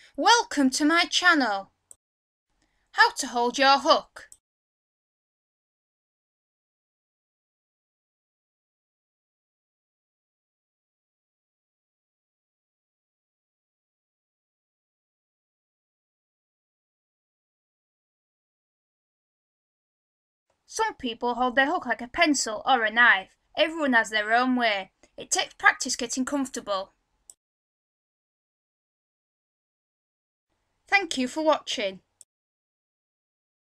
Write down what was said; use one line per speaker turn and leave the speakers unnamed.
Welcome to my channel. How to hold your hook. Some people hold their hook like a pencil or a knife. Everyone has their own way. It takes practice getting comfortable. Thank you for watching.